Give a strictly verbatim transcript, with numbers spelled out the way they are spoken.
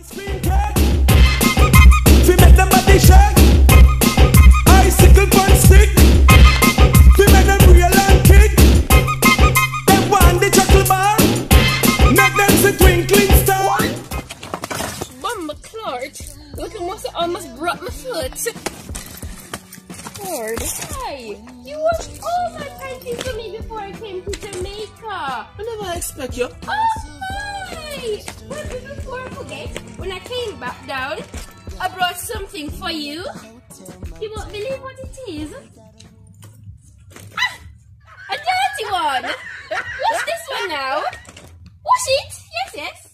Look, I almost, almost broke my foot. Lord. Hey, you washed all my panties for me before I came to Jamaica. I never expect you. Oh my! But before I forget, when I came back down, I brought something for you. You won't believe what it is. Ah! A dirty one! Wash this one now. Wash it! Yes, yes.